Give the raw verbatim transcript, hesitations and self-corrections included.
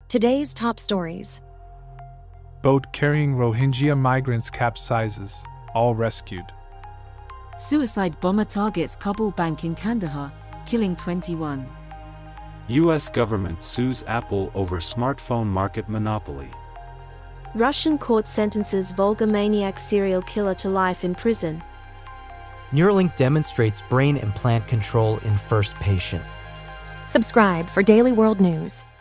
Today's top stories. Boat carrying Rohingya migrants capsizes, all rescued. Suicide bomber targets Kabul Bank in Kandahar, killing twenty-one. U S government sues Apple over smartphone market monopoly. Russian court sentences Volga Maniac serial killer to life in prison. Neuralink demonstrates brain implant control in first patient. Subscribe for daily world news.